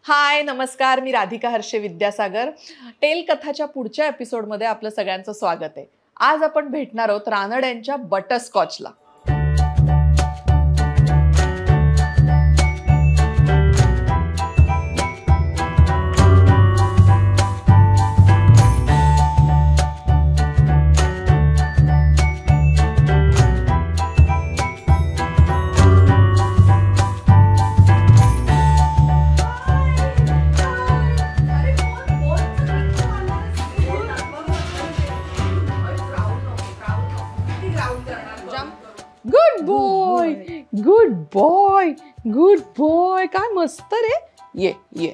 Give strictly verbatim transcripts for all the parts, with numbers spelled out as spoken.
हाय नमस्कार, मी राधिका हर्षे विद्यासागर. टेल कथाच्या पुढच्या एपिसोडमध्ये आपलं सगळ्यांचं स्वागत आहे. आज आपण भेटणार आहोत रानड्यांच्या बटरस्कॉचला. Good boy good boy good boy. काय मस्त रे. ये ये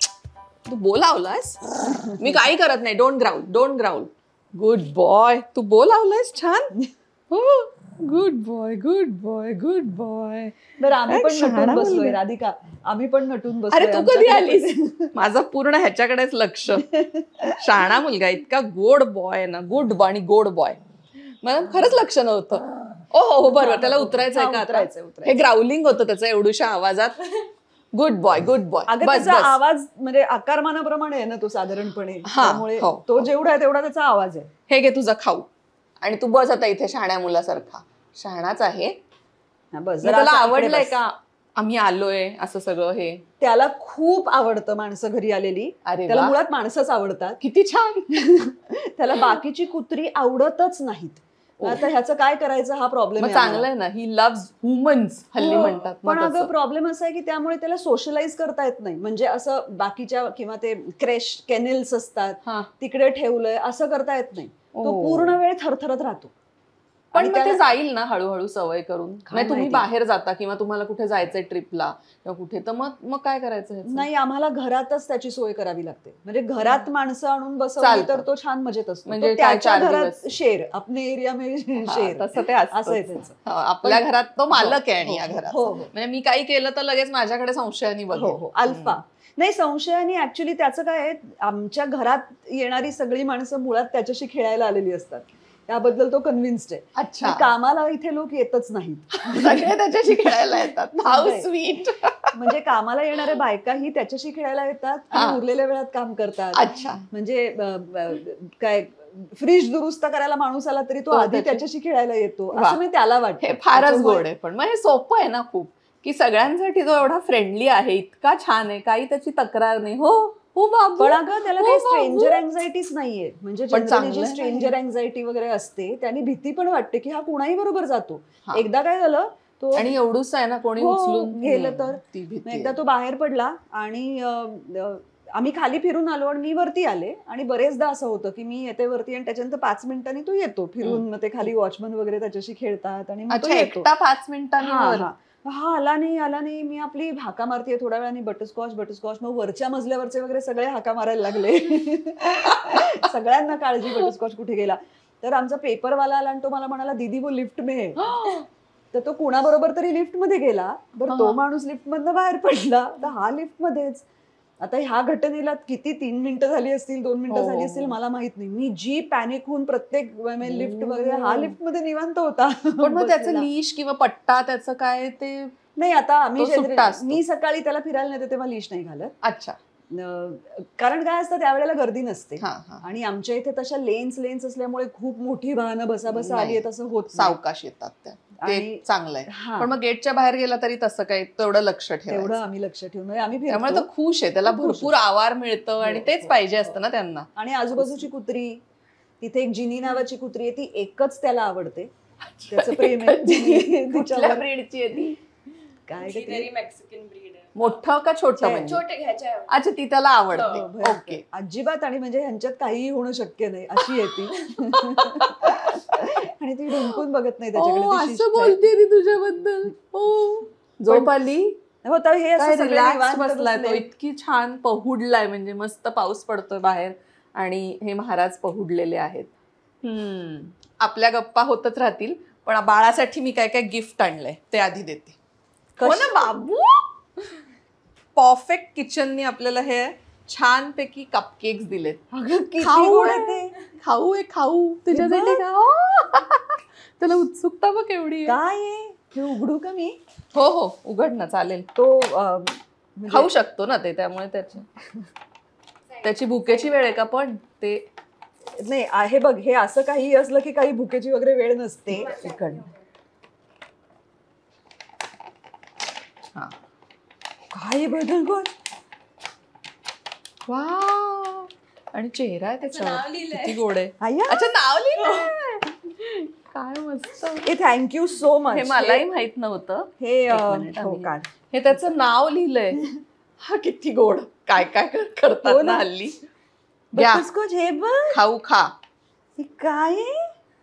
तू बोलावलास. मी काही करत नाही. Don't growl don't growl. Good boy. तू बोलावलास छान. हो good boy good boy good boy. बरं आम्ही पण नटून बसलोय राधिका. आम्ही पण नटून बसलोय. अरे तू कधी आलीस. माझं पूर्ण ह्याच्याकडेच लक्ष. शहाणा मुलगा इतका गोड बॉय ना. गुड आणि गोड बॉय. मला खरंच लक्ष नव्हतं. ओ हो हो बरोबर. त्याला उतरायचंय का आता. हे ग्राउलिंग होतं त्याचं एवढ्याशा आवाजात. Good boy good boy. त्याचा आवाज म्हणजे आकारमानाप्रमाणे आहे ना तो साधारणपणे. त्यामुळे तो जेवढा आहे तेवढा त्याचा आवाज आहे. हे घे तुझा खाऊ आणि तू बस आता इथे शहाण्या मुलासारखा. शहाणाच आहे. त्याला आवडलंय का आम्ही आलोय असं सगळं. हे त्याला खूप आवडतं माणसं घरी आलेली. त्याला मुळात माणसंच आवडतात. किती छान. त्याला बाकीची कुत्री आवडतच नाहीत. आता ह्याचं काय करायचं हा प्रॉब्लेम. चांगलं आहे ना. ही लव्स ह्युमन्स हल्ली म्हणतात. पण अगं प्रॉब्लेम असा आहे की त्यामुळे त्याला सोशलाइज करता येत नाही. म्हणजे असं बाकीच्या किंवा ते क्रॅश केनेल्स असतात तिकडे ठेवलंय असं करता येत नाही. तो पूर्ण वेळ थरथरत राहतो. पण मग ते जाईल ना हळूहळू सवय करून. नाही तुम्ही बाहेर जाता किंवा तुम्हाला कुठे जायचंय ट्रिपला किंवा कुठे तर मग मग काय करायचं. नाही आम्हाला घरातच त्याची सोय करावी लागते. म्हणजे घरात माणसं आणून बसवली तर तो छान मजेत असतो. म्हणजे त्याच्या घरात शेर अपने एरिया में शेर तसं ते असं आहे त्याचं. आपल्या घरात तो मालक आहे आणि या घरात. म्हणजे मी काही केलं तर लगेच माझ्याकडे संशयाने बघेल. अल्फा नाही संशयाने. ऍक्च्युली त्याचं काय आहे आमच्या घरात येणारी सगळी माणसं मुळात त्याच्याशी खेळायला आलेली असतात. त्याबद्दल तो कन्व्हिन्स्ड आहे. अच्छा. कामाला इथे लोक येतच नाहीत. सगळे त्याच्याशी खेळायला येतात. How sweet. म्हणजे कामाला येणाऱ्या बायकाही त्याच्याशी खेळायला येतात आणि उरलेल्या वेळात काम करतात. अच्छा. म्हणजे काय फ्रीज दुरुस्त करायला माणूस आला तरी तो आधी त्याच्याशी खेळायला येतो असं मी त्याला वाटतं. हे फारच गोड आहे. पण मग हे सोपं आहे ना खूप की सगळ्यांसाठी तो एवढा फ्रेंडली आहे. इतका छान आहे. काही त्याची तक्रार नाही. हो हो बाबा. पण अगं त्याला काही स्ट्रेंजर अँझायटीच नाहीये. म्हणजे जनरली जी स्ट्रेंजर अँझायटी वगैरे असते त्याने भीती पण वाटते की हा कुणाही बरोबर जातो. एकदा काय झालं तो आणि एवढूच आहे ना कोणी उचलून गेलं तर. एकदा तो बाहेर पडला आणि आम्ही खाली फिरून आलो आणि मी वरती आले आणि बरेचदा असं होतं की मी येते वरती आणि त्याच्यानंतर पाच मिनिटांनी तो येतो फिरून. मग ते खाली वॉचमन वगैरे त्याच्याशी खेळतात आणि पाच मिनिटांनी हा आला नाही आला नाही. मी आपली हाका मारतीये थोड्या वेळाने बटरस्कॉच बटरस्कॉच. मग वरच्या मजल्यावरचे वगैरे सगळे हाका मारायला लागले. सगळ्यांना काळजी बटरस्कॉच कुठे गेला. तर आमचा पेपरवाला आला आणि तो मला म्हणाला दीदी वो लिफ्ट में. तर तो कुणाबरोबर तरी लिफ्ट मध्ये गेला. बरं तो माणूस लिफ्ट मधनं बाहेर पडला तर हा लिफ्ट मध्येच. आता ह्या घटनेला किती तीन मिनिटं झाली असतील दोन मिनिटं झाली असतील मला माहित नाही. मी जी पॅनिक होऊन प्रत्येक लिफ्ट वगैरे हा लिफ्ट मध्ये निवांत होता. पण मग त्याचं लीश किंवा पट्टा त्याचं काय ते नाही. आता आम्ही मी सकाळी त्याला फिरायला नेते तेव्हा लीश नाही घालत. अच्छा. कारण काय असतं त्यावेळेला गर्दी नसते आणि आमच्या इथे तशा लेन्स लेन्स असल्यामुळे खूप मोठी वाहनं बसा बसा आली तसं होत सावकाश येतात त्या. चांगलं आहे. पण मग गेटच्या बाहेर गेला तरी तसं काही तेवढं लक्ष ठेव. तेवढं आम्ही लक्ष ठेवून आम्ही त्यामुळे तो खुश आहे. त्याला भरपूर आवार मिळतं आणि तेच पाहिजे असतं ना त्यांना. आणि आजूबाजूची कुत्री तिथे एक जिनी नावाची कुत्री आहे ती एकच त्याला आवडते. त्याचं प्रेम आहे. कुठल्या ब्रीडची आहे ती. काय मेक्सिकन ब्रीड आहे. मोठं का छोटं. छोटे घ्यायचे. अच्छा ती त्याला आवडते. ओके. अजिबात. आणि म्हणजे ह्यांच्यात काहीही होणं शक्य नाही अशी आहे ती. आणि ती ढुंकून बघत नाही त्याच्याकडे. असं बोलते ती तुझ्याबद्दल. हो झोप आली. हे रिलॅक्स बसलाय तो. इतकी छान पहुडलाय. म्हणजे मस्त पाऊस पडतोय बाहेर आणि हे महाराज पहुडलेले आहेत. हम्म आपल्या गप्पा होतच राहतील. पण बाळासाठी मी काय काय गिफ्ट आणलंय ते आधी देते. हो ना बाबू. परफेक्ट किचननी आपल्याला हे छान पैकी कपकेक्स दिलेत. खाऊ आहे खाऊ आहे खाऊ तुझ्यासाठी. त्याला उत्सुकता बघ एवढी. काय हे उघडू का मी. हो हो उघड ना चालेल. तो खाऊ शकतो ना ते, त्यामुळे त्याची त्याची भुकेची वेळ आहे का पण ते नाही आहे बघ, हे असं काही असलं की काही भुकेची वगैरे वेळ नसते. इकडनं. हा काय बटरस्कॉच, वाव, आणि चेहरा आहे त्याच्यावर किती गोड आहे. आया, अच्छा नाव लिहिलंय, काय मस्त. हे थँक्यू सो मच. हे मलाही माहित नव्हतं. हे एक अं, मिनिट, हो आम्ही- का, हे त्याचं नाव लिहिलंय. हा किती गोड, काय काय कर- करतात हो ना ना. हल्ली. घ्या, बटरस्कॉच हे बघ, खाऊ खा. हे काय आहे?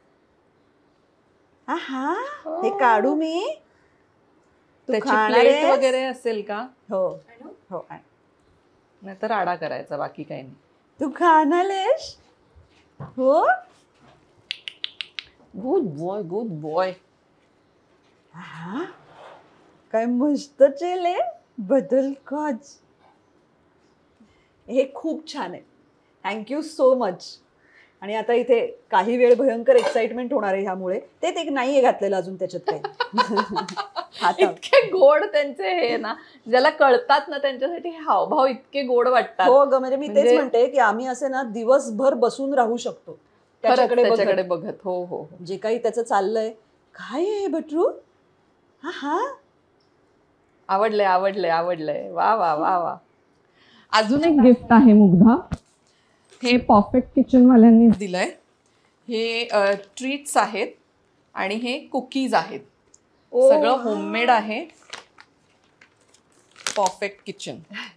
आहा, हे काढू मी, तू त्याची खाणार प्लेट आहेस? वगैरे असेल का? हो हो, आण. नाहीतर आडा करायचा, बाकी काही नाही. तू खाणार आहेस? हो, गुड बॉय, गुड बॉय. आहा, काय मस्त चेले बटरस्कॉच. हे खूप छान आहे, थँक्यू सो मच. आणि आता इथे काही वेळ भयंकर एक्साइटमेंट होणार आहे ह्यामुळे. ते ते नाहीये घातलेलं अजून त्याच्यात काही. आता इतके गोड त्यांचे हे ना, ज्याला कळतात ना त्यांच्यासाठी हे हावभाव इतके गोड वाटतात. हो ग, म्हणजे मी तेच म्हणजे- म्हणते की आम्ही असे ना दिवसभर बसून राहू शकतो खरंच त्याच्याकडे त्याच्याकडे बघत. बघत. हो हो हो. जे काही त्याचं चाललंय. काय आहे बटरू? हा हा, आवडलंय आवडलंय आवडलंय. वा वा वा वा. अजून एक गिफ्ट आहे मुग्धा, हे परफेक्ट किचन वाल्यांनी दिलंय. हे ट्रीट्स आहेत आणि हे कुकीज आहेत. ओ, सगळं होममेड आहे. Perfect kitchen.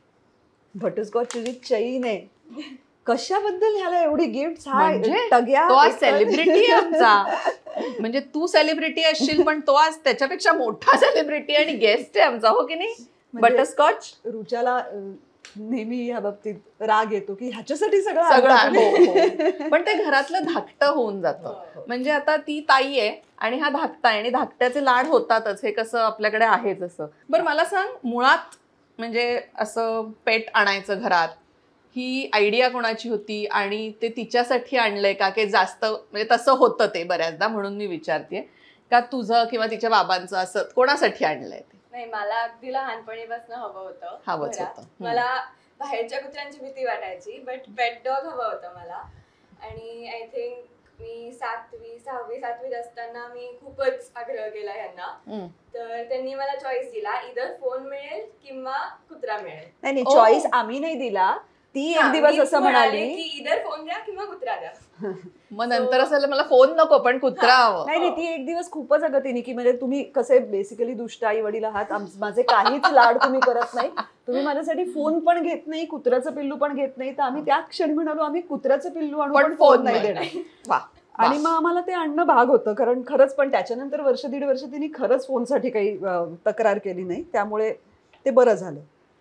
बटरस्कॉच ची चैन आहे. कशाबद्दल ह्याला एवढी गिफ्ट? म्हणजे टग्या तो आज एक- सेलिब्रिटी आहे आमचा. म्हणजे तू सेलिब्रिटी असशील पण तो आज त्याच्यापेक्षा मोठा सेलिब्रिटी आणि गेस्ट आहे आमचा, हो की नाही? म्हणजे- बटरस्कॉच रुचाला अं, नेहमी ह्या बाबतीत राग येतो की ह्याच्यासाठी सगळं सगळं आणता आहे. तुम्ही. हो, हो. पण ते घरातलं धाकटं होऊन जातं. म्हणजे आता ती ताई आहे आणि हा धाकटा आहे आणि धाकट्याचे लाड होतातच. हे कसं आपल्याकडे आहेच असं. बरं मला सांग, मुळात म्हणजे असं पेट आणायचं घरात, ही आयडिया कोणाची होती आणि ते तिच्यासाठी आणलंय का? की जास्त म्हणजे तसं होतं ते बऱ्याचदा, म्हणून मी विचारतेय का तुझं किंवा तिच्या बाबांचं असं कोणासाठी आणलंय ते? नाही, मला अगदी लहानपणीपासून हवं होतं. हवंच घरात. होतं. हम्म. मला बाहेरच्या कुत्र्यांची भीती वाटायची, बट पेट डॉग हवं होतं मला. आणि आय थिंक मी सातवी सहावी सातवीत असताना मी खूपच आग्रह केला ह्यांना. हम्म. तर त्यांनी मला चॉईस दिला, इधर फोन मिळेल किंवा कुत्रा मिळेल. नाही नाही, ओ. चॉईस आम्ही नाही दिला. ती एक हा, दिवस मी असं म्हणाली की इधर फोन द्या किंवा कुत्रा द्या. मग नंतर असं झालं, मला फोन नको पण कुत्रा हवं. नाही नाही, ती एक दिवस खूपच अगं तिने की म्हणजे तुम्ही कसे बेसिकली दुष्ट आई वडील आहात, आम- माझे काहीच लाड तुम्ही करत नाही, तुम्ही माझ्यासाठी फोन पण घेत नाही, कुत्र्याचं पिल्लू पण घेत नाही. तर आम्ही त्या क्षणी म्हणालो आम्ही कुत्र्याचं पिल्लू आणू पण पण फोन फोन नाही नाही. देणार. वा. आणि मग आम्हाला ते आणणं भाग होतं, कारण खरंच. पण त्याच्यानंतर वर्ष दीड वर्ष तिने खरंच फोनसाठी काही अं, तक्रार केली नाही, त्यामुळे ते बरं झालं.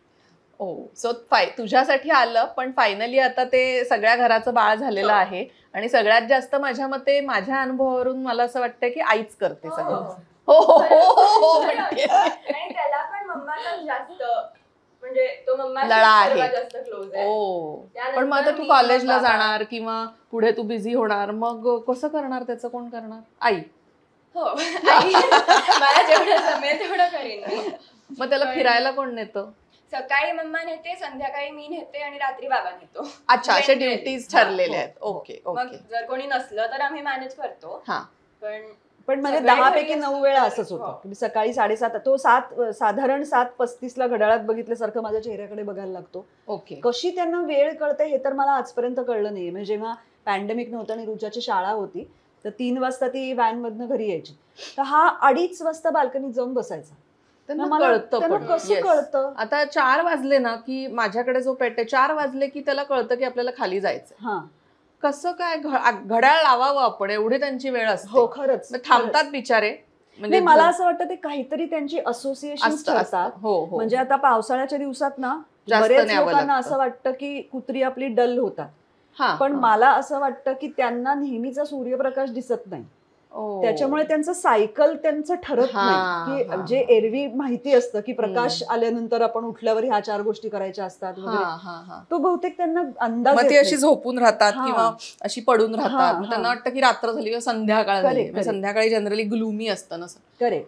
ओ सो फाय तुझ्यासाठी आलं, पण फायनली आता ते सगळ्या घराचं बाळ झालेलं आहे. आणि सगळ्यात जास्त माझ्या मते, माझ्या अनुभवावरून मला असं वाटतं की आईच करते सगळं. हो हो हो हो हो म्हणते. आणि त्याला पण मम्माचाच जास्त, म्हणजे तो मम्मा लळा आहे. सर्वात जास्त क्लोज आहे. ओ त्यानंतर पण मग आता तू मी, कॉलेजला बाबा. जाणार किंवा पुढे तू बिझी होणार, मग कसं करणार त्याचं? कोण करणार? आई. हो. आई मला जेवढं जमेल तेवढं करीन मी. मग त्याला फिरायला कोण नेतं? सकाळी मम्मा नेते, संध्याकाळी मी नेते आणि रात्री बाबा नेतो. अच्छा, अशा Dependent. ड्युटीज हा, ठरलेल्या हो. आहेत. ओके मग ओके. जर कोणी नसलं तर आम्ही मॅनेज करतो. हा. पण पण म्हणजे सगळे दहा घरी पैकी नऊ असतील वेळा तर- असंच होतं हो. की सकाळी साडेसात, तो सात साधारण सात पस्तीसला घड्याळात बघितल्यासारखं माझ्या चेहऱ्याकडे बघायला लागतो. ओके. कशी त्यांना वेळ कळते हे तर मला आजपर्यंत कळलं नाही. म्हणजे जेव्हा पॅन्डेमिक नव्हतं आणि रुचाची शाळा होती, तर तीन वाजता ती व्हॅन मधनं घरी यायची, तर हा अडीच वाजता बाल्कनीत जाऊन बसायचा. त्यांना मला- कळतं त्यांना पण. कसं Yes. कळतं? आता चार वाजले ना की माझ्याकडे जो पेट आहे, चार वाजले की त्याला कळतं की आपल्याला खाली जायचं. हा, कसं काय घ- आ- घड्याळ लावावं आपण, एवढी त्यांची वेळ असते. हो खरंच. मग थांबतात बिचारे. म्हणजे नाही, मला असं वाटतं ते काहीतरी त्यांची असोसिएशन असतं ठरतात. असतं. हो हो. म्हणजे आता पावसाळ्याच्या दिवसात ना जास्त बरेच न्यावं लोकांना लागतं. असं वाटतं की कुत्री आपली डल होतात, हा, पण हा. मला असं वाटतं की त्यांना नेहमीचा सूर्यप्रकाश दिसत नाही. ओ. त्याच्यामुळे त्यांचं सायकल त्यांचं ठरत हा, नाही की हा. जे एरवी माहिती असतं की प्रकाश आल्यानंतर आपण उठल्यावर ह्या चार गोष्टी करायच्या असतात हा, वगैरे, हा, हा. तो बहुतेक त्यांना अंदाज मग येत ती अशी नाही. झोपून राहतात हा. किंवा अशी पडून हा, राहतात. मग त्यांना हा. वाटतं की रात्र झाली किंवा संध्याकाळ झाली. Correct, म्हणजे correct. संध्याकाळी जनरली ग्लुमी असतं ना. करेक्ट.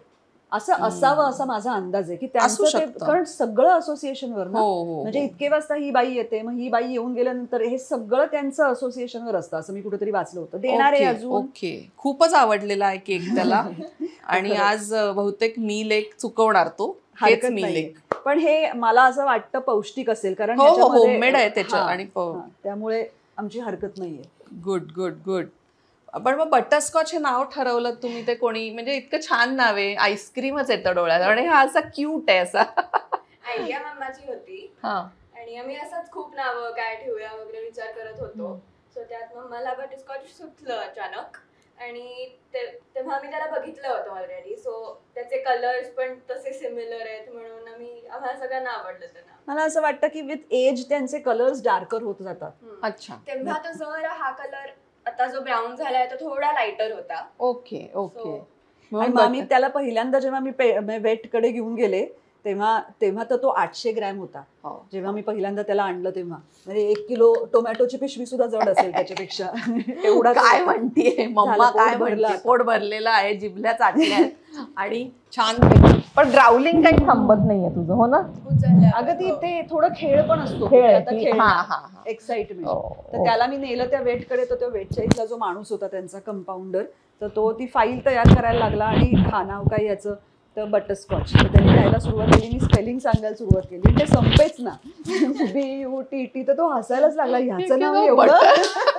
असं असावं असा माझा अंदाज आहे की असू त्यांचं ते शकतं. कारण सगळं असोसिएशनवर ना हो हो म्हणजे इतके वाजता ही बाई येते मग ही बाई येऊन गेल्यानंतर हे सगळं त्यांचं असोसिएशनवर असतं असं मी कुठेतरी वाचलं होतं देणारे ओके अजून ओके खूपच आवडलेला आहे केक त्याला आणि खरंच. आज अ, बहुतेक मी लेख चुकवणार तो हेच हरकत मी नाहीये. लेख पण हे मला असं वाटतं पौष्टिक असेल कारण हो हो ह्याच्यामध्ये- होममेड आहे त्याच्या हा, आणि हा, त्यामुळे आमची हरकत नाहीये गुड गुड गुड पण मग बटरस्कॉच हे नाव ठरवलं तुम्ही ते कोणी म्हणजे इतकं छान नाव आहे आईस्क्रीमच येतं डोळ्यात आणि हा असा क्यूट आहे असा आयडिया मम्माची होती हा आणि आम्ही असंच खूप नावं काय ठेवूया वगैरे विचार करत होतो सो त्यात मग मला बटरस्कॉच सुचलं अचानक आणि ते- तेव्हा आम्ही त्याला बघितलं होतं ऑलरेडी सो त्याचे कलर्स पण तसे सिमिलर आहेत म्हणून आम्ही आम्हाला सगळ्यांना आवडलं ते नाव. मला असं वाटतं की विथ एज त्यांचे कलर्स डार्कर होत जातात हम्म. अच्छा तेव्हा तो जरा हा कलर आता जो ब्राऊन झालाय तो थोडा लाइटर होता ओके ओके So, आणि मग आम्ही त्याला पहिल्यांदा जेव्हा मी वेट कडे घेऊन गेले तेव्हा तेव्हा तर तो आठशे ग्रॅम होता हो. जेव्हा मी पहिल्यांदा त्याला आणलं तेव्हा म्हणजे एक किलो टोमॅटोची पिशवी सुद्धा जड असेल त्याच्यापेक्षा एवढा तो काय होता. म्हणतीये मम्मा झालं, पोट काय भरलं म्हणते आता. पोट भरलेलं आहे जिभल्या चाटल्या आहेत आणि छान पण ग्राउलिंग काही थांबत नाहीये तुझं हो ना उचलल्यावर. अगं ती ते थोडं खेळ पण असतो खेळ, आता की- खेळ हा, हा, हा. एक्साइटमेंट हो, तर हो. त्याला मी नेलं त्या वेटकडे तर त्या वेटच्या इथला जो माणूस होता त्यांचा कंपाऊंडर तर तो ती फाईल तयार करायला लागला आणि हा नाव काय याचं तर बटरस्कॉच तर त्यांनी लिहायला सुरुवात केली मी स्पेलिंग सांगायला सुरुवात केली ते संपेच ना बी यू टी टी तर तो हसायलाच लागला ह्याचं नाव एवढं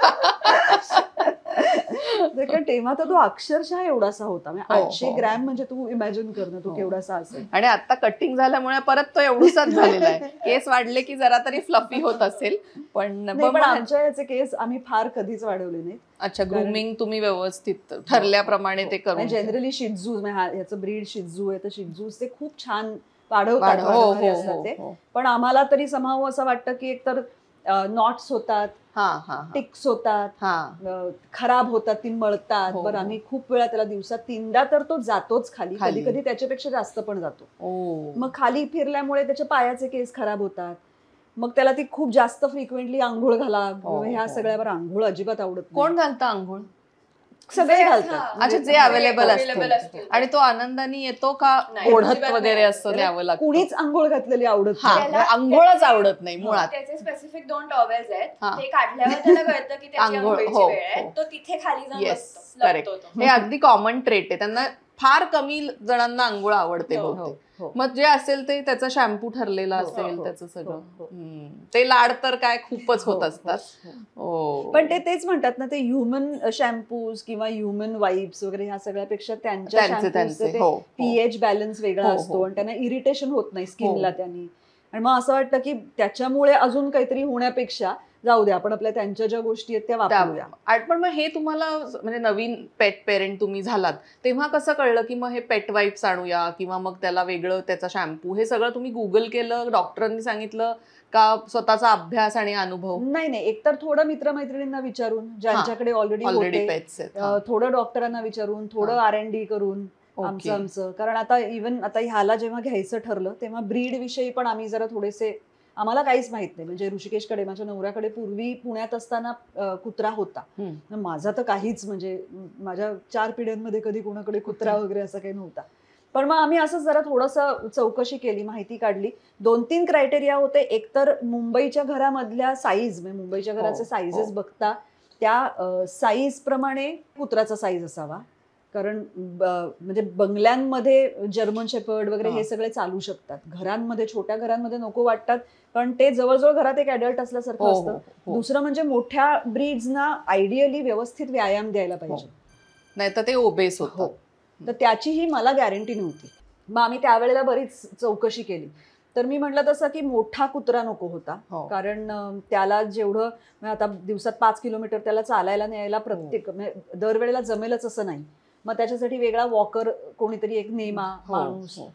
कारण तेव्हा तर तो अक्षरशः एवढासा होता म्हणजे हो, आठशे हो. ग्रॅम म्हणजे तू इमॅजिन कर ना तो हो. केवढासा असेल आणि आता कटिंग झाल्यामुळे परत तो एवढूसाच झालेला आहे केस वाढले की जरा तरी फ्लफी होत असेल पण नाही पण मग- आमच्या याचे केस आम्ही फार कधीच वाढवले नाहीत अच्छा ग्रूमिंग तुम्ही व्यवस्थित ठरल्याप्रमाणे ते करून जनरली शिजू ह्याचं ब्रीड शिजू आहे तर शिजूचे खूप छान वाढवतात वाढ- हो, वाढवणारे हो, असतात हो, ते हो. पण आम्हाला तरी समाव असं वाटतं की एकतर नॉट्स होतात हा हा हा. टिक्स होतात हा अं, खराब होतात ती मळतात हो, बरं हो. आम्ही खूप वेळा त्याला दिवसात तीनदा तर तो जातोच खाली खाली. कधी कधी त्याच्यापेक्षा जास्त पण जातो ओ मग खाली फिरल्यामुळे त्याच्या पायाचे केस खराब होतात मग त्याला ती खूप जास्त फ्रिक्वेंटली आंघोळ घाला हो, ह्या हो. सगळ्यावर आंघोळ अजिबात आवडत नाही. कोण घालतं आंघोळ सगळे जे- घालतात हा. अच्छा जे जे अवेलेबल available असतील असतील. आणि तो आनंदाने येतो का नाही, ओढत अजिबात वगैरे नाही. असं न्यावं लागतं कुणीच आंघोळ घातलेली आवडत हा नाही. त्याला- आंघोळच आवडत नाही मुळात त्याचे स्पेसिफिक दोन टॉवेल्स आहेत हा. ते काढल्यावर त्याला कळतं की त्याची आंघोळ, आंघोळीची हो, वेळ आहे हो. तो तिथे खाली जाऊन येस बसतो करेक्ट लपतो तो. हे अगदी कॉमन ट्रेट आहे त्यांना फार कमी जणांना आंघोळ आवडते हो, बहुतेक हो. मग जे असेल ते त्याचा शॅम्पू ठरलेला हो, असेल हो, त्याचं सगळं हो, हो. हम्म. ते लाड तर काय खूपच होत हो, असतात हो, हो पण ते तेच म्हणतात ना ते ह्युमन शॅम्पूज किंवा ह्युमन वाईप्स वगैरे ह्या सगळ्यापेक्षा त्यांच्या त्यांचे shampooचे त्यांचे ते हो, हो. पीएच बॅलन्स वेगळा हो, हो. असतो आणि त्यांना इरिटेशन होत नाही स्किनला हो. त्यांनी आणि मग असं वाटतं की त्याच्यामुळे अजून काहीतरी होण्यापेक्षा जाऊ दे आपण आपल्या त्यांच्या ज्या गोष्टी आहेत त्या वापरूया त्या- आ- पण मग हे तुम्हाला म्हणजे नवीन पेट पेरेंट तुम्ही झालात तेव्हा कसं कळलं की मग हे पेट वाईप्स आणूया किंवा मग त्याला वेगळं त्याचा शॅम्पू हे सगळं तुम्ही गुगल केलं डॉक्टरांनी सांगितलं का स्वतःचा अभ्यास आणि अनुभव नाही नाही एकतर थोडं मित्रमैत्रिणींना विचारून ज्यांच्याकडे ऑलरेडी ऑलरेडी होते पेट्स आहेत अं, थोडं डॉक्टरांना विचारून थोडं आर एन डी करून ओके. आमचं आमचं कारण आता इव्हन आता ह्याला जेव्हा घ्यायचं ठरलं तेव्हा ब्रीड विषयी पण आम्ही जरा थोडेसे आम्हाला काहीच माहित नाही म्हणजे ऋषिकेशकडे माझ्या नवऱ्याकडे पूर्वी पुण्यात असताना अं, कुत्रा होता हम्म. माझा तर काहीच म्हणजे म- माझ्या चार पिढ्यांमध्ये कधी कोणाकडे कुत्रा वगैरे असं काही नव्हता पण मग आम्ही असं जरा थोडंसं चौकशी केली माहिती काढली दोन तीन क्रायटेरिया होते एकतर मुंबईच्या घरामधल्या साईज म्हणजे मुंबईच्या घराचे हो, साईजेस हो. बघता त्या साईज प्रमाणे कुत्राचा साईज असावा कारण ब- म्हणजे बंगल्यांमध्ये जर्मन शेपर्ड वगैरे हा. हे सगळे चालू शकतात घरांमध्ये छोट्या घरांमध्ये नको वाटतात कारण ते जवळजवळ घरात एक ऍडल्ट असल्यासारखं हो, असतं हो, हो. दुसरं म्हणजे मोठ्या ब्रीड्सना आयडियली व्यवस्थित व्यायाम द्यायला पाहिजे नाही तर ते ओबेस हो होतं तर त्याचीही मला गॅरंटी नव्हती मग आम्ही त्यावेळेला बरीच चौकशी केली तर मी म्हटलं तसं की मोठा कुत्रा नको होता हो. कारण अं, त्याला जेवढं म्हणजे आता दिवसात पाच किलोमीटर त्याला चालायला न्यायला प्रत्येक म्हणजे दरवेळेला जमेलच असं नाही मग त्याच्यासाठी वेगळा वॉकर कोणीतरी एक नेमा हो, माणूस हो.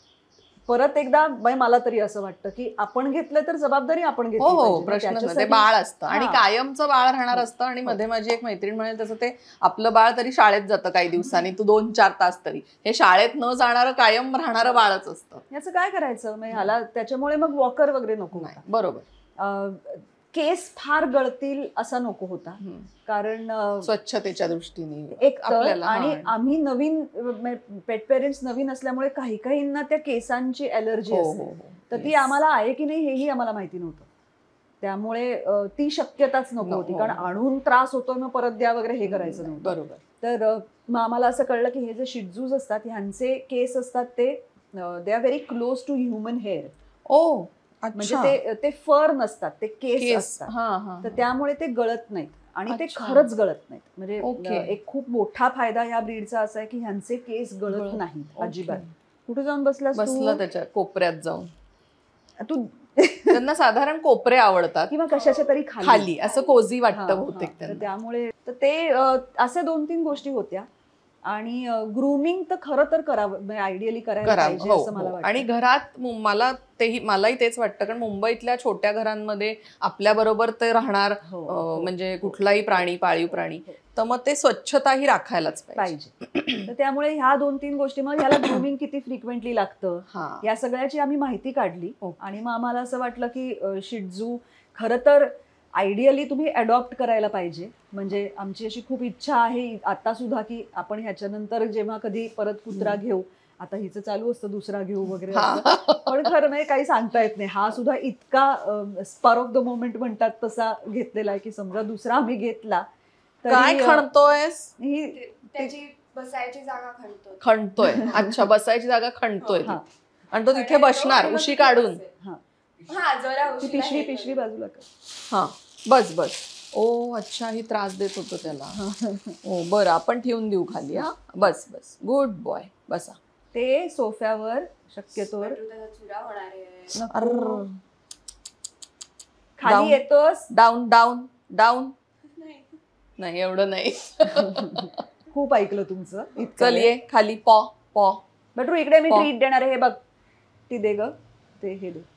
परत एकदा बाई मला तरी असं वाटतं की आपण घेतलं तर जबाबदारी आपण घेतली हो हो पाहिजे. प्रश्नच नाही ते त्याच्यासाठी- बाळ असतं आणि हा. कायमचं बाळ राहणार हो. असतं आणि मध्ये माझी एक मैत्रीण म्हणेल तसं ते आपलं बाळ तरी शाळेत जातं काही दिवसांनी तू दोन चार तास तरी हे शाळेत न जाणारं कायम राहणारं बाळच असतं याचं काय करायचं म्हणजे ह्याला त्याच्यामुळे मग वॉकर वगैरे नको नाही होता बरोबर केस फार गळतील असा नको होता, हम्म. कारण अं, स्वच्छतेच्या दृष्टीने एक तर आपल्याला, आणि हा. आम्ही नवीन पेट पेरेंट्स नवीन असल्यामुळे काही काहींना त्या केसांची अलर्जी हो, हो, असते, हो. तर ती Yes. आम्हाला आहे की नाही हेही आम्हाला माहिती नव्हतं. त्यामुळे अं, ती शक्यताच नको No, होती, हो, कारण हो. आणून त्रास होतो मग परत द्या वगैरे हे करायचं नव्हतं. बरोबर. तर अं, मग आम्हाला असं कळलं की हे जे शिट्झूज असतात ह्यांचे केस असतात ते they are very close to human hair. ओ म्हणजे अच्छा. ते ते फर नसतात, ते केस केस. असतात. हा, हा, तर हा. त्यामुळे ते गळत नाहीत आणि ते अच्छा. खरंच गळत नाहीत. म्हणजे ओके. अं, एक खूप मोठा फायदा या ब्रीडचा असा आहे की ह्यांचे केस गळत गळत- नाहीत ओके. अजिबात. कुठे जाऊन बसलास बसलं तू? त्याच्या कोपऱ्यात जाऊन. तू त्यांना साधारण कोपरे आवडतात, किंवा कशाच्या तरी खाली खाली असं कोझी हा, वाटतं हा. बहुतेक तर त्यांना. त्यामुळे तर ते अं, अशा दोन तीन गोष्टी होत्या. आणि ग्रूमिंग तर खरं तर करावं, आयडियली करायला करा पाहिजे हो, असं मला हो. वाटतं. आणि घरात मु- मला तेही मलाही तेच वाटतं, कारण मुंबईतल्या छोट्या घरांमध्ये आपल्या बरोबर ते राहणार, हो, अं, हो, म्हणजे हो. कुठलाही प्राणी, पाळीव प्राणी, हो. तर मग ते स्वच्छताही राखायलाच पाहिजे. पाहिजे. तर त्यामुळे ह्या दोन तीन गोष्टी, मग ह्याला ग्रूमिंग किती फ्रिक्वेंटली लागतं हा. या सगळ्याची आम्ही माहिती काढली. ओके. आणि मग आम्हाला असं वाटलं की शिट्झू खरं तर आयडियली तुम्ही अडॉप्ट करायला पाहिजे. म्हणजे आमची अशी खूप इच्छा आहे आता सुद्धा की आपण ह्याच्यानंतर जेव्हा कधी परत कुत्रा घेऊ, आता हिचं चालू असतं दुसरा घेऊ वगैरे असं, पण खरं नाही, काही सांगता येत नाही. हा सुद्धा इतका स्पर ऑफ द मोमेंट म्हणतात तसा घेतलेला आहे की समजा दुसरा आम्ही घेतला काय तरी अं, खणतोयस? ही ते- त्याची बसायची जागा खणतो. खणतोय. अच्छा, बसायची जागा खणतोय ती. हा. आणि तो तिथे खणायचं बसणार आणि मग उशी तिथे काढून. बसेल. हा. हा, जरा ती उशीला पिशवी हे पिशवी करू. बाजूला कर. हा, बस बस. ओ अच्छा, ही त्रास देत होतं त्याला. ओ बरं, आपण ठेवून देऊ खाली. हा, बस बस, गुड बॉय, बसा. ते सोफ्यावर शक्यतोवर बटू त्याचा चुरा होणार आहे. नको. Down. खाली येतोस. Down down down. नाही. नाही, एवढं नाही. खूप ऐकलं तुमचं. इतकं चल वेळ. ये खाली. पॉ पॉ. बटरू इकडे मी पॉ. ट्रीट देणार आहे, हे बघ. ती दे ग, ते हे दे.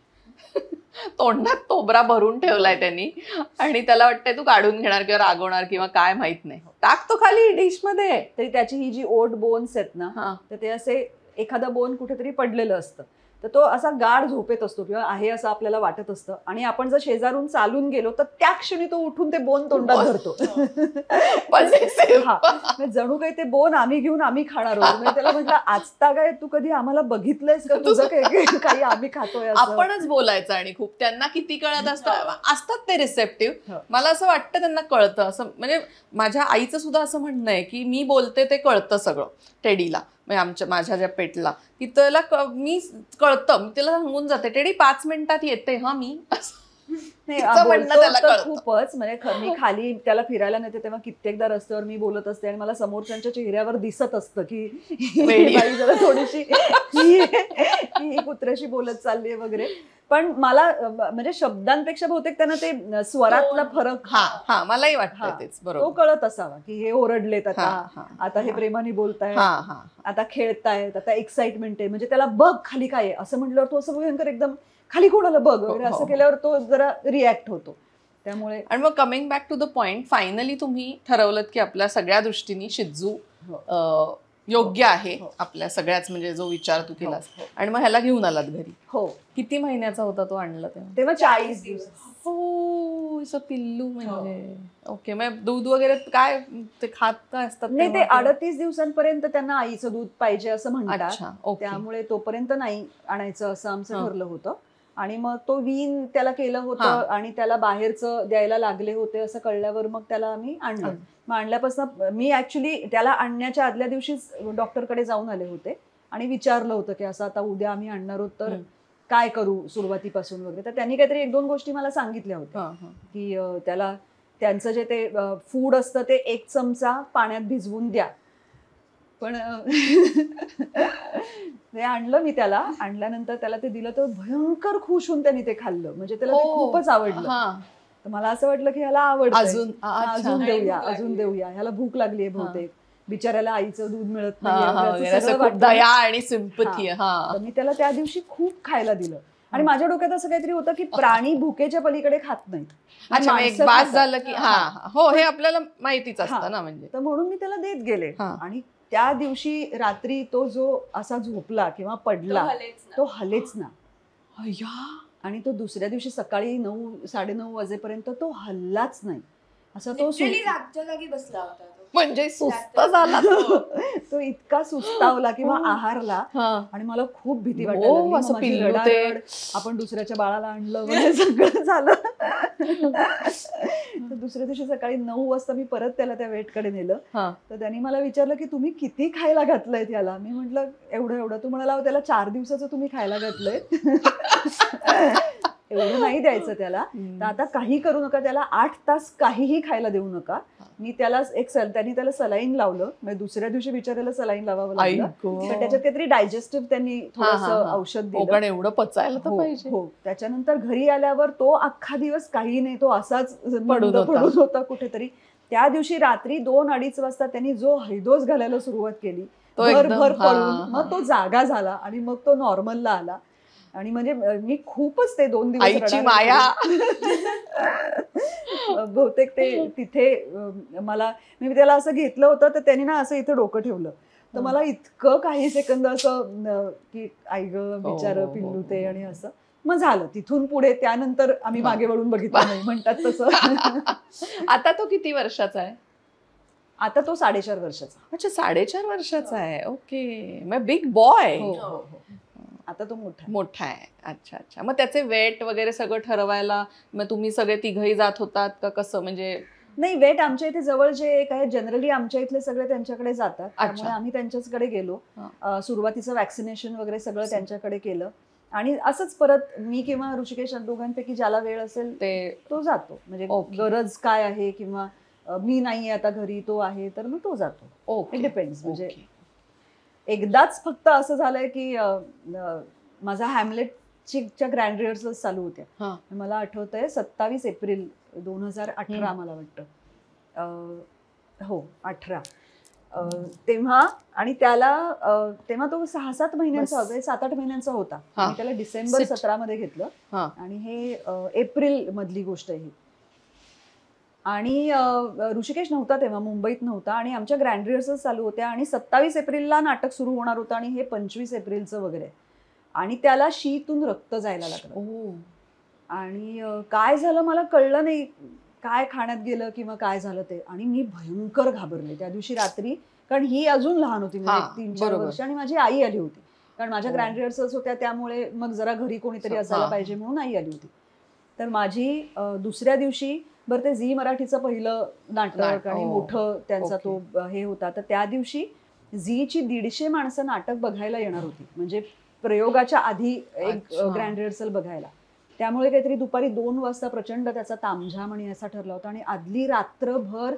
तोंडात तोबरा भरून ठेवलाय त्यांनी आणि त्याला वाटतंय तू काढून घेणार किंवा रागवणार किंवा काय माहित नाही. टाक तो खाली डिश मध्ये. तरी त्याची ही जी ओट बोन्स आहेत ना, हा. तर ते असे एखादं बोन कुठेतरी पडलेलं असतं, तर तो असा गाढ झोपेत असतो किंवा आहे असं आपल्याला वाटत असतं. आणि आपण जर शेजारून चालून गेलो तर त्या क्षणी तो उठून ते बोन तोंडात धरतो. Possessive. हा, म्हणजे जणू काही ते बोन आम्ही घेऊन आम्ही खाणार आहोत. म्हणजे त्याला म्हटलं, आजता काय तू कधी आम्हाला बघितलंयस का तुझं काही काही आम्ही खातोय असं? आपणच बोलायचं आणि खूप त्यांना किती कळत असतं. असतात ते रिसेप्टिव्ह. हो. मला असं वाटतं त्यांना कळतं. असं म्हणजे माझ्या आईचं सुद्धा असं म्हणणं आहे की मी बोलते ते कळतं सगळं टेडीला, म्हणजे आमच्या माझ्या ज्या पेटला, की त्याला क- मी कळतं, मी त्याला सांगून जाते टेडी पाच मिनिटात येते हा मी. नाही, तिचं म्हणणं बोलतो त्याला तर कळतं. खूपच. म्हणजे ख- मी खाली त्याला फिरायला नेते तेव्हा कित्येकदा रस्त्यावर मी बोलत असते आणि मला समोरच्यांच्या चेहऱ्यावर दिसत असतं की ही वेडी. बाई जरा थोडीशी ही ही कुत्र्याशी बोलत चालली आहे वगैरे. पण मला अं, म्हणजे शब्दांपेक्षा बहुतेक त्यांना ते स्वरातला फरक हा हा मलाही हा, वाटतं तेच तो बरोबर. कळत असावा की हे ओरडलेत आता, हा, हा, आता हे हा. प्रेमाने बोलतायत, हा हा आता खेळतायत, आता एक्साइटमेंट आहे. म्हणजे त्याला बघ खाली काय आहे असं म्हटल्यावर तो असं भयंकर एकदम खाली कोणाला बघ वगैरे हो, असं हो. केल्यावर तो जरा रिॲक्ट होतो. त्यामुळे आणि मग coming back to the point, finally तुम्ही ठरवलं की आपल्या सगळ्या दृष्टीने शिज्जू हो. अं, योग्य आहे हो. आपल्या सगळ्याच, म्हणजे जो विचार तू केलास. हो. आणि मग ह्याला घेऊन आलात घरी. हो, किती महिन्याचा होता तो आणला तेव्हा? तेव्हा चाळीस दिवस. हो, इस पिल्लू म्हणजे. ओके, मग दूध वगैरे काय ते खात काय असतात नाही, ते तेव्हा? अडतीस दिवसांपर्यंत त्यांना आईचं दूध पाहिजे असं म्हणतात. अच्छा, ओके. त्यामुळे तोपर्यंत नाही आणायचं असं आमचं हं. ठरलं होतं. आणि मग तो वीन त्याला केलं होतं हां. आणि त्याला बाहेरचं द्यायला लागले होते असं कळल्यावर मग त्याला आम्ही आणलं. हं. मग आणल्यापासून मी ऍक्च्युली त्याला आणण्याच्या आदल्या दिवशीच डॉक्टरकडे जाऊन आले होते आणि विचारलं होतं की असं आता उद्या आम्ही आणणार आहोत तर हं. काय करू सुरुवातीपासून वगैरे. तर त्यांनी काहीतरी एक दोन गोष्टी मला सांगितल्या होत्या हां, हां. की अं, त्याला त्यांचं जे ते फूड असतं ते एक चमचा पाण्यात भिजवून द्या. पण अं, ते आणलं मी त्याला, आणल्यानंतर त्याला ते दिलं तर भयंकर खुश होऊन त्यांनी ते खाल्लं. म्हणजे त्याला ते ओ, खूपच आवडलं. हां. तर मला असं वाटलं की ह्याला आवडतं, अजून, अच्छा. अजून आणि देऊया भूक अजून लागली. देऊया ह्याला भूक लागली आहे बहुतेक, बिचाऱ्याला आईचं दूध मिळत हां, हां, नाही वगैरे असं खूप दया आणि सिम्पथी. तर हा मी त्याला त्या दिवशी खूप खायला दिलं. आणि माझ्या डोक्यात असं काहीतरी होतं की प्राणी भुकेच्या पलीकडे खात नाहीत, अच्छा, मग एक माणसं बास खातात. झालं की हा हा. हो, हे आपल्याला माहितीच हा. असतं ना. म्हणजे तर म्हणून मी त्याला देत गेले. हा. आणि त्या दिवशी रात्री तो जो असा झोपला किंवा तो पडला हलेच ना. तो हलेच ना. अय्या. आणि तो दुसऱ्या दिवशी सकाळी नऊ साडेनऊ वाजेपर्यंत तो हल्लाच नाही. असा तो सु- Literally जागच्या जागी बसला होता तो. म्हणजे सुस्त झाला तो. तो इतका सुस्तावला किंवा आहारला हा. आणि मला खूप भीती हो, वाटायला लागली. मग असं माझी पिल्लू ते. रडारड, आपण दुसऱ्याच्या बाळाला आणलं वगैरे सगळं झालं. तर दुसऱ्या दिवशी सकाळी नऊ वाजता मी परत त्याला त्या वेटकडे नेलं. हा. तर त्यांनी मला विचारलं की तुम्ही किती खायला घातलंय त्याला. मी म्हटलं एवढं एवढं. तू म्हणाला त्याला चार दिवसाचं तुम्ही खायला घातलंय. एवढं नाही द्यायचं त्याला. तर आता काही करू नका, त्याला आठ तास काहीही खायला देऊ नका. मी त्याला एक सल त्यांनी त्याला सलाईन लावलं. म्हणजे दुसऱ्या दिवशी बिचारायला सलाईन लावावं आई लागलं. गं. तर त्याच्यात काहीतरी डायजेस्टिव्ह त्यांनी हा, हा, थोडंसं हा. औषध हो, दिलं. कारण एवढं पचायला तर हो, पाहिजे. हो. त्याच्यानंतर घरी आल्यावर तो अख्खा दिवस काही नाही, तो असाच पडून मंद होता. पडून होता कुठेतरी. त्या दिवशी रात्री दोन अडीच वाजता त्यांनी जो हैदोस घालायला सुरुवात केली, तो भर एकदम- भर हा, पडून, हा. मग तो जागा झाला आणि मग तो नॉर्मलला आला. आणि म्हणजे मी खूपच ते दोन दिवस आईची रडारड माया. केली. बहुतेक ते तिथे अं, मला मी त्याला असं घेतलं होतं तर त्यांनी ना असं इथं डोकं ठेवलं. तर मला इतकं काही सेकंद असं अं, की आई ग बिचारं हो, हो, पिल्लू हो. ते आणि असं. मग झालं तिथून पुढे. त्यानंतर आम्ही हा. मागे वळून बघितलं नाही म्हणतात तसं. आता तो किती वर्षाचा आहे? आता तो साडेचार वर्षाचा. अच्छा, साडेचार वर्षाचा आहे. ओके, मग बिग बॉय. हो, हो, हो. आता तो मोठा आहे. मोठा आहे. अच्छा अच्छा. मग त्याचे वेट वगैरे सगळं ठरवायला मग तुम्ही सगळे तिघही जात होतात का कसं? म्हणजे नाही, वेट आमच्या इथे जवळ जे एक आहे जनरली आमच्या इथले सगळे त्यांच्याकडे जातात. अच्छा. त्यामुळे आम्ही त्यांच्याचकडे गेलो. हा. अं, सुरुवातीचं वॅक्सिनेशन वगैरे सगळं त्यांच्याकडे केलं. आणि असंच परत मी किंवा ऋषिकेश दोघांपैकी ज्याला वेळ असेल ते तो जातो. म्हणजे ओके. गरज काय आहे किंवा अं, मी नाहीये आता घरी, तो आहे तर मग तो जातो. ओके. It depends. म्हणजे ओके. एकदाच फक्त असं झालंय की अं, अं, माझा हॅमलेटच्या ग्रँड रिहर्सल्स चालू होत्या. हा. मला आठवतंय सत्तावीस एप्रिल दोन हजार अठरा मला वाटतं. अं, हो अठरा. अं, तेव्हा आणि त्याला अं, तेव्हा तो सहा सात महिन्यांचा बस. होता, सात आठ महिन्यांचा होता. हा. मी त्याला डिसेंबर Sit. सतरा मध्ये घेतलं. हा. आणि हे अं, एप्रिल मधली गोष्ट आहे ही. आणि अं, ऋषिकेश नव्हता तेव्हा, मुंबईत नव्हता. आणि आमच्या ग्रँड रिहर्सल्स चालू होत्या आणि सत्तावीस एप्रिलला नाटक सुरू होणार होतं आणि हे पंचवीस एप्रिलचं वगैरे. आणि त्याला शीतून रक्त जायला लागलं. ओ. आणि अं, काय झालं मला कळलं नाही, काय खाण्यात गेलं किंवा काय झालं ते. आणि मी भयंकर घाबरले त्या दिवशी रात्री. कारण ही अजून लहान होती, म्हणजे हा, एक तीन चार बरोबर. वर्ष. आणि माझी आई आली होती कारण माझ्या हो. ग्रँड रिहर्सल्स होत्या, त्यामुळे मग जरा घरी कोणीतरी हा. असायला पाहिजे म्हणून आई आली होती. तर माझी अं, दुसऱ्या दिवशी बरं ते झी मराठीचं पहिलं नाटक नाट- आणि ओ. मोठं त्यांचा ओके. तो अं, हे होता. तर त्या दिवशी झीची दीडशे माणसं नाटक बघायला येणार होती, म्हणजे प्रयोगाच्या आधी एक अच्छा. ग्रँड रिहर्सल बघायला. त्यामुळे काहीतरी दुपारी दोन वाजता प्रचंड त्याचा तामझाम आणि असा ठरला होता. आणि आदली रात्रभर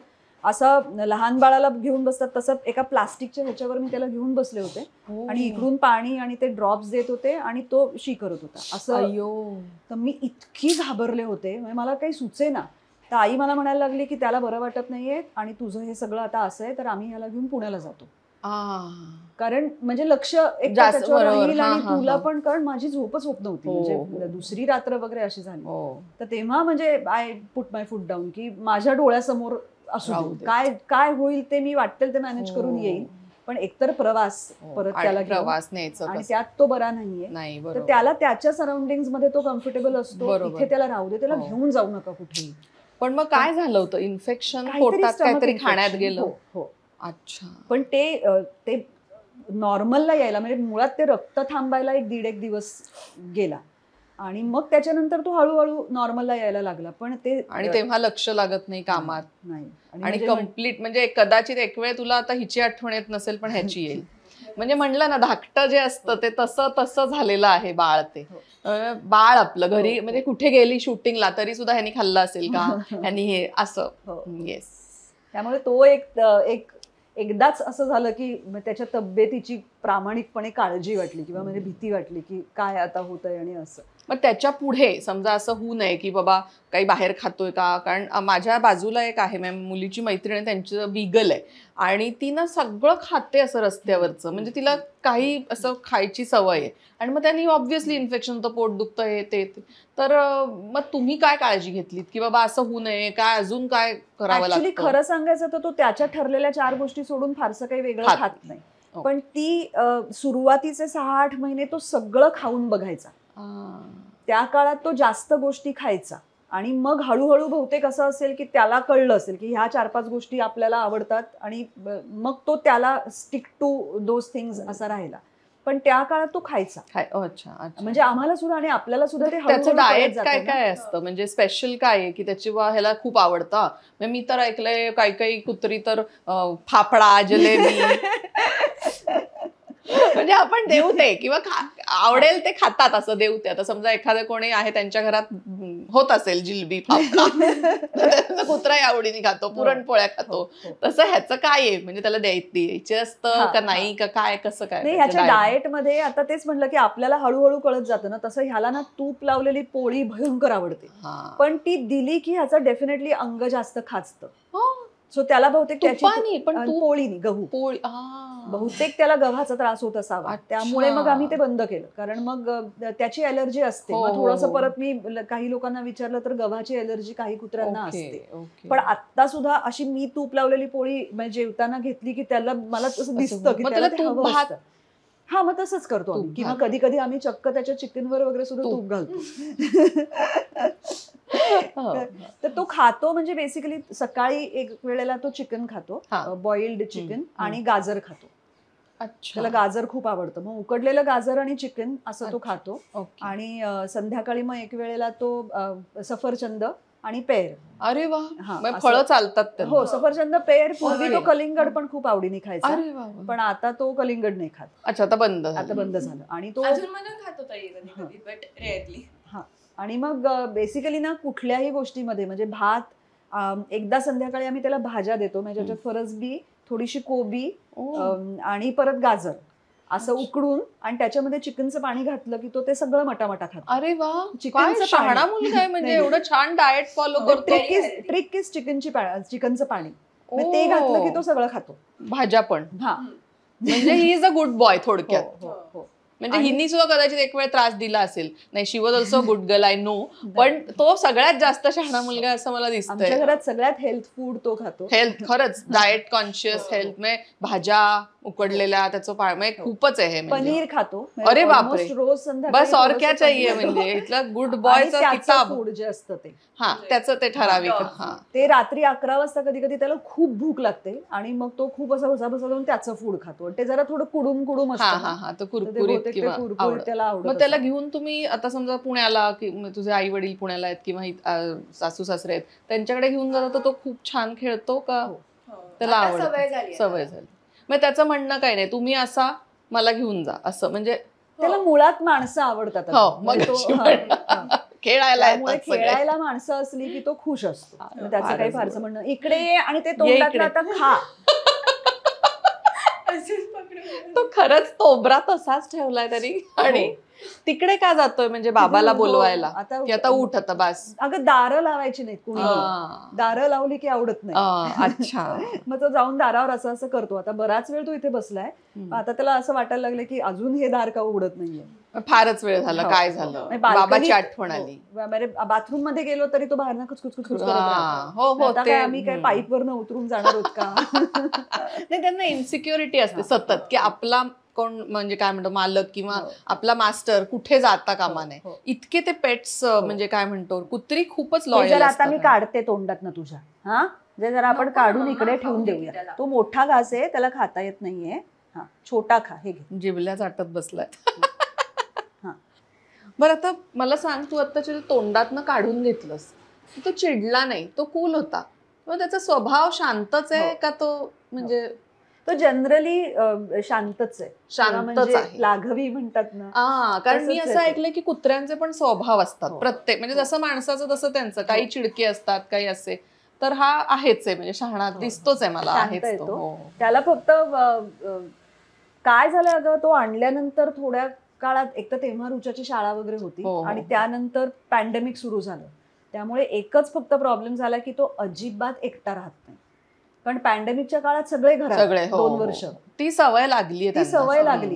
असं लहान बाळाला घेऊन बसतात तसं एका प्लास्टिकच्या ह्याच्यावर मी त्याला घेऊन बसले होते. ओ. आणि इकडून पाणी आणि ते ड्रॉप्स देत होते आणि तो शी करत होता असं. अय्यो. तर मी इतकी घाबरले होते, म्हणजे मला काही सुचेना. तर आई मला म्हणायला लागली की त्याला बरं वाटत नाहीये आणि तुझं हे सगळं आता असं आहे, तर आम्ही ह्याला घेऊन पुण्याला जातो. आ. कारण म्हणजे लक्ष एक तर जास्त त्याच्यावर बरोबर. राहील आणि हा, हा, तुला हा. पण, कारण माझी झोपच होत नव्हती. हो, म्हणजे हो. दुसरी रात्र वगैरे अशी झाली. हो. तर तेव्हा म्हणजे I put my foot down की माझ्या डोळ्यासमोर असू राहू दे, दे. काय काय होईल ते मी वाटेल ते मॅनेज करून हो. येईल. पण एकतर प्रवास हो. परत आणि त्याला घेऊन, प्रवास न्यायचं आणि कसं? त्यात तो बरा नाहीये. नाही, तर बरोबर. त्याला त्याच्या सराउंडिंग मध्ये तो कम्फर्टेबल असतो. बरोबर. इथे त्याला राहू दे, त्याला हो. घेऊन जाऊ नका कुठेही. पण मग काय झालं होतं? इन्फेक्शन काहीतरी पोटात stomach काहीतरी infection. खाण्यात गेलं? हो, हो. अच्छा. पण ते अ, ते नॉर्मलला यायला, म्हणजे मुळात ते रक्त थांबायला एक दीड एक दिवस गेला. आणि मग त्याच्यानंतर तो हळूहळू नॉर्मलला यायला लागला. पण ते आणि तेव्हा लक्ष लागत नाही कामात. नाही. आणि म्हणजे कम्प्लीट म्हणजे कदाचित एक वेळ तुला आता हिची आठवण येत नसेल पण ह्याची येईल. म्हणजे म्हणलं ना, धाकटं जे असतं ते तसं तसं झालेलं आहे बाळ. ते हो. अं, बाळ आपलं घरी हो, हो. म्हणजे कुठे गेली शूटिंगला तरी सुद्धा ह्यांनी खाल्लं असेल का, ह्यांनी हे असं. हो. येस. त्यामुळे तो एक एक एकदाच असं झालं की मग त्याच्या तब्येतीची प्रामाणिकपणे काळजी वाटली किंवा म्हणजे भीती वाटली की काय आता होतंय आणि असं. मग त्याच्या पुढे समजा असं होऊ नये की बाबा काही बाहेर खातोय का, कारण अं, माझ्या बाजूला एक आहे मॅम, मुलीची मैत्रीण आहे, त्यांचं बिगल आहे आणि ती ना सगळं खाते असं रस्त्यावरचं, म्हणजे तिला काही असं खायची सवय आहे. आणि मग त्यांनी ऑब्व्हियसली इन्फेक्शन होतं, पोट दुखतं, हे ते ते. तर अं, मग तुम्ही काय काळजी घेतलीत की बाबा असं होऊ नये, काय अजून काय करावं ऍक्च्युली लागतं? खरं सांगायचं तर तो त्याच्या ठरलेल्या चार गोष्टी सोडून फारसं काही वेगळं खात खात नाही. ओके. पण ती अ, सुरुवातीचे सहा आठ महिने तो सगळं खाऊन बघायचा. आ. त्या काळात तो जास्त गोष्टी खायचा आणि मग हळूहळू बहुतेक असं असेल की त्याला कळलं असेल की ह्या चार पाच गोष्टी आपल्याला आवडतात आणि मग तो त्याला स्टिक टू दोज थिंग्स असा राहिला. पण त्या काळात तो खायचा. अच्छा अच्छा. म्हणजे आम्हाला सुद्धा आणि आपल्याला सुद्धा ते त्याचं डाएट काय काय असतं म्हणजे स्पेशल काय आहे की त्याची वा ह्याला खूप आवडतं. मी तर ऐकलंय काही काही कुत्री तर फाफडा जलेबी म्हणजे आपण देऊ ते किंवा आवडेल ते खातात असं देऊ ते. आता समजा एखादं कोणी आहे त्यांच्या घरात होत असेल जिलबी फाफडा कुत्राही आवडीने खातो पुरणपोळ्या खातो तसं ह्याचं काय आहे म्हणजे त्याला द्यायचे असतं का नाही का काय कसं काय. नाही ह्याच्या डाएट मध्ये आता तेच म्हटलं की आपल्याला हळूहळू कळत जातं ना तसं ह्याला ना तूप लावलेली पोळी भयंकर आवडते पण ती दिली की ह्याचं डेफिनेटली अंग जास्त खाचतं. सो त्याला बहुतेक त्याची पण पोळीनी गहू पोळी बहुतेक त्याला गव्हाचा त्रास होत असावा त्यामुळे मग आम्ही ते बंद केलं कारण मग त्याची अलर्जी असते. मग थोडंसं परत मी काही लोकांना विचारलं तर गव्हाची अलर्जी काही कुत्र्यांना असते. पण आता सुद्धा अशी मी तूप लावलेली पोळी म्हणजे जेवताना घेतली की त्याला मला तसं दिसतं की त्याला ते हवं असतं. हा मग तसंच करतो आम्ही किंवा कधी कधी आम्ही चक्क त्याच्या चिकनवर वगैरे सुद्धा तूप घालतो. तर तो खातो म्हणजे बेसिकली सकाळी एक वेळेला तो चिकन खातो बॉइल्ड चिकन आणि गाजर खातो. त्याला गाजर खूप आवडतं मग उकडलेलं गाजर आणि चिकन असं तो खातो. आणि संध्याकाळी मग एक वेळेला तो सफरचंद आणि पेर. अरे वा फळं चालतात. हो सफरचंद पेर. पूर्वी तो कलिंगड पण खूप आवडीने खायचा पण आता तो कलिंगड नाही खात. अच्छा आता बंद आता बंद झालं. आणि तो हा आणि मग बेसिकली ना कुठल्याही गोष्टीमध्ये म्हणजे भात एकदा संध्याकाळी आम्ही त्याला भाज्या देतो म्हणजे त्याच्यात फरसबी थोडीशी कोबी आणि परत गाजर असं उकडून आणि त्याच्यामध्ये चिकनचं पाणी घातलं की तो ते सगळं मटामटा खातो. अरे वा चिकनचं शहाणा मुलगा आहे म्हणजे एवढं छान डाएट फॉलो करतो. ट्रिक इज चिकनची चिकनचं पाणी ते घातलं की तो सगळं खातो भाज्या पण. हा म्हणजे he is a good boy थोडक्यात. म्हणजे हिनी सुद्धा कदाचित एक वेळ त्रास दिला असेल नाही. She was also good girl I know पण तो सगळ्यात जास्त शहाणा मुलगा असं मला दिसतंय. आमच्या घरात सगळ्यात हेल्थ फूड तो खातो. हेल्थ खरंच डाएट कॉन्शियस हेल्थ म्हणजे भाज्या उकडलेल्या त्याचं म्हणजे खूपच आहे. पनीर खातो. अरे बापरे रोज संध्याकाळी बस और क्या चाहिए म्हणजे इथला गुड बॉयचा किताब फूड जे असतं ते हा त्याचं ते ठराविक. हा ते रात्री अकरा वाजता कधी कधी त्याला खूप भूक लागते आणि मग तो खूप असा भसाभसा जाऊन त्याचं फूड खातो. ते जरा थोडं कुडूम कुडूम असतं कुरकुरीत किंवा त्याला मग त्याला घेऊन तुम्ही आता समजा पुण्याला तुझे आई वडील पुण्याला आहेत किंवा सासू सासरे आहेत त्यांच्याकडे घेऊन जातो तर तो खूप छान खेळतो का त्याला आवडतं सवय झाली. मग त्याचं म्हणणं काय नाही तुम्ही असा मला घेऊन जा असं म्हणजे त्याला मुळात माणसं आवडतात. खेळायला खेळायला माणसं असली की तो खुश असतो. त्याचं काही फारसं म्हणणं इकडे ये आणि ते तोंडातलं आता खा. तो खरंच तोबरा तसाच ठेवलाय तरी. आणि तिकडे का जातोय म्हणजे बाबाला बोलवायला की आता उठ आता बस. अगं दारं लावायची नाहीत कुणी. दारं लावली की आवडत नाही. अच्छा मग तो जाऊन दारावर असं असं करतो. आता बराच वेळ तो इथे बसलाय आता त्याला असं वाटायला लागलं की अजून हे दार का उघडत नाहीये. फारच वेळ झाला काय झालं बाबाची आठवण आली. बाथरूम मध्ये गेलो तरी तो बाहेर खुचखुच खुचखुच करत हो हो काय आम्ही काय पाईप वरनं उतरून जाणार आहोत का. नाही त्यांना इन्सिक्युरिटी असते सतत की आपला कोण म्हणजे काय म्हणतो मालक किंवा आपला मास्टर कुठे जाता कामा नये. इतके ते पेट्स म्हणजे काय म्हणतो कुत्री खूपच लॉयल. आता मी काढते तोंडात ना तुझ्या हा जे जरा आपण काढून इकडे ठेवून देऊया. तो मोठा घास आहे त्याला खाता येत नाहीये. हा छोटा खा हे घे. जिबल्या चाटत बसलाय. बरं आता मला सांग तू आत्ताच्या तोंडातनं काढून घेतलंस तो चिडला नाही तो कूल होता मग त्याचा स्वभाव शांतच आहे का तो म्हणजे तो जनरली शांतच आहे. शांतच आहे लाघवी म्हणतात ना. हा कारण मी असं ऐकलंय की कुत्र्यांचे पण स्वभाव असतात प्रत्येक म्हणजे जसं माणसाचं तसं त्यांचं काही चिडके असतात काही असे तर हा आहेच आहे म्हणजे शहाणा दिसतोच आहे मला आहेच तो. त्याला फक्त काय झालं अगं तो आणल्यानंतर थोड्या काळात एक तर तेव्हा रुचाची शाळा वगैरे होती आणि त्यानंतर पॅन्डेमिक सुरू झालं त्यामुळे एकच फक्त प्रॉब्लेम झाला की तो अजिबात एकटा राहत नाही. कारण पॅन्डेमिकच्या काळात सगळे घरात सगळे दोन वर्ष ती सवय लागली ती सवय लागली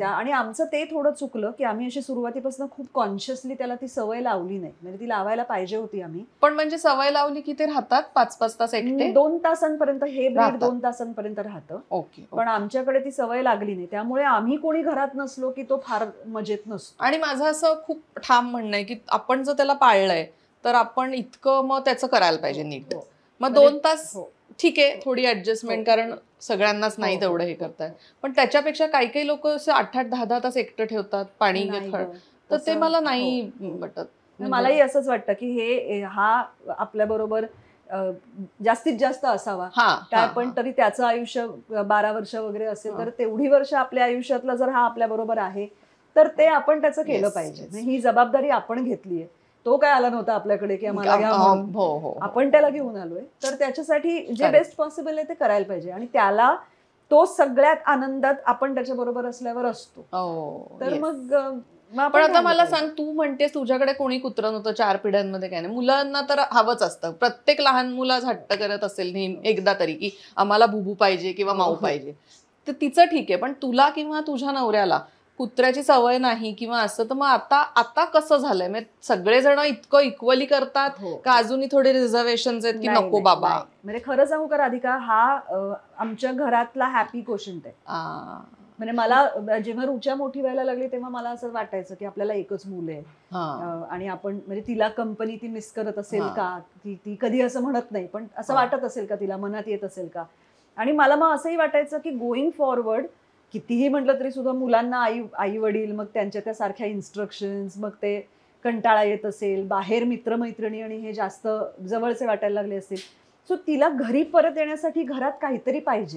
त्या आणि आमचं ते थोडं चुकलं की आम्ही अशी सुरुवातीपासून खूप कॉन्शियसली त्याला ती सवय लावली नाही, म्हणजे ती लावायला पाहिजे होती आम्ही. पण म्हणजे सवय लावली की ते राहतात पाच पाच तास एकटे? दोन तासांपर्यंत हे ब्रीड राहतात. दोन तासांपर्यंत राहतं. ओके. पण आमच्याकडे ती सवय लागली नाही, त्यामुळे आम्ही कोणी घरात नसलो की तो फार मजेत नसतो. आणि माझं असं खूप ठाम म्हणणं आहे की आपण जर त्याला पाळलंय तर आपण इतकं मग त्याचं करायला पाहिजे नीट. हो. मग दोन तास हो. ठीक आहे, थोडी ऍडजस्टमेंट, कारण सगळ्यांनाच नाही हो, तेवढं हे करताय. पण त्याच्यापेक्षा काही काही लोक असं आठ आठ दहा दहा तास एकटं ठेवतात पाणी नाही खळ, गं, तर ते तसं- मला नाही हो. वाटत. म्हणजे मलाही असंच वाटतं की हे हा आपल्या बरोबर जास्तीत जास्त असावा. हा काय पण तरी त्याचं आयुष्य बारा वर्ष वगैरे असेल तर तेवढी वर्ष आपल्या आयुष्यातला जर हा आपल्या बरोबर आहे तर ते आपण त्याचं केलं Yes, पाहिजे. yes. ही जबाबदारी आपण घेतलीये. तो काय आला नव्हता आपल्याकडे की आम्हाला घ्या म्हणून. हो हो. आपण त्याला घेऊन आलोय, तर त्याच्यासाठी जे Correct. बेस्ट पॉसिबल आहे ते करायला पाहिजे. आणि त्याला तो सगळ्यात आनंदात आपण त्याच्या बरोबर असल्यावर असतो. हो, तर yes. मग अं, मग आपण पण आता राहिलं मला पाहिजे. सांग, तू म्हणतेस तुझ्याकडे कोणी कुत्रं नव्हतं चार पिढ्यांमध्ये, काय नाही, मुलांना तर हवंच असतं. प्रत्येक लहान मुलाच हट्ट करत असेल नेहमी एकदा तरी की आम्हाला बुबू पाहिजे किंवा माऊ पाहिजे. तर तिचं ठीक आहे, पण तुला किंवा तुझ्या नवऱ्याला कुत्र्याची सवय नाही किंवा असं, तर मग आता आता कसं झालंय? म्हणजे सगळेजण इतकं इक्वली करतात हो. का अजूनही थोडे रिझर्वेशन आहेत की नाही, नको नाही, बाबा? नाही. म्हणजे खरं सांगू का राधिका, हा अं, आमच्या घरातला हॅपी क्वोशंट आहे. आ, म्हणजे मला जेव्हा रुचा मोठी व्हायला लागली तेव्हा मला असं वाटायचं की आपल्याला एकच मूल आहे हा. अं, आणि आपण म्हणजे तिला कंपनी ती मिस करत असेल हा. का, ती ती कधी असं म्हणत नाही पण असं हा. वाटत असेल का, तिला मनात येत असेल का. आणि मला मग असंही वाटायचं की गोईंग फॉरवर्ड कितीही म्हटलं तरी सुद्धा मुलांना आई आई वडील मग त्यांच्या त्या सारख्या इन्स्ट्रक्शन्स, मग ते कंटाळा येत असेल, बाहेर मित्रमैत्रिणी आणि हे जास्त जवळचे वाटायला लागले असेल. सो तिला घरी परत येण्यासाठी घरात काहीतरी पाहिजे,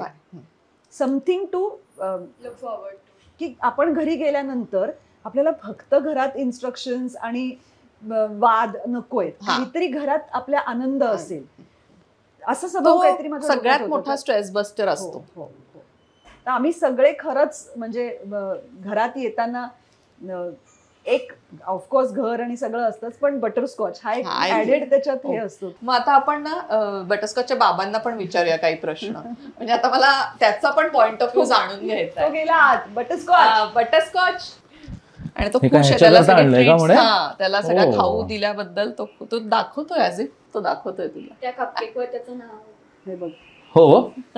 something to look forward to. की आपण घरी गेल्यानंतर आपल्याला फक्त घरात इन्स्ट्रक्शन्स आणि अं, वाद नकोय, हा. काहीतरी घरात आपल्या आनंद असेल असं तो स्वभाव काहीतरी माझ्या डोक्यात सगळ्यात होतं. मोठा स्ट्रेस बस्टर असतो. हो, हो, हो. तर आम्ही सगळे खरंच म्हणजे अं, घरात येताना अं, एक ऑफकोर्स घर आणि सगळं असतंच, पण बटरस्कॉच हा एक हा, ऍडेड त्याच्यात हे हो. असतो. मग आता आपण ना बटरस्कॉचच्या बाबांना पण विचारूया काही प्रश्न. म्हणजे आता मला त्याचा पण पॉइंट ऑफ व्ह्यू जाणून घ्यायचा तो आहे. गेला आत बटरस्कॉच. बटरस्कॉच आणि तो हे काय खुश आहे, ह्याच्याकरता त्याला सगळे आणलंय का treats- म्हणे? हा, त्याला सगळा ओ. खाऊ दिल्याबद्दल तो तो दाखवतोय, ऍज इफ तो दाखवतोय तुला. त्या कपकेकवर त्याचं नाव. हे बघ, हो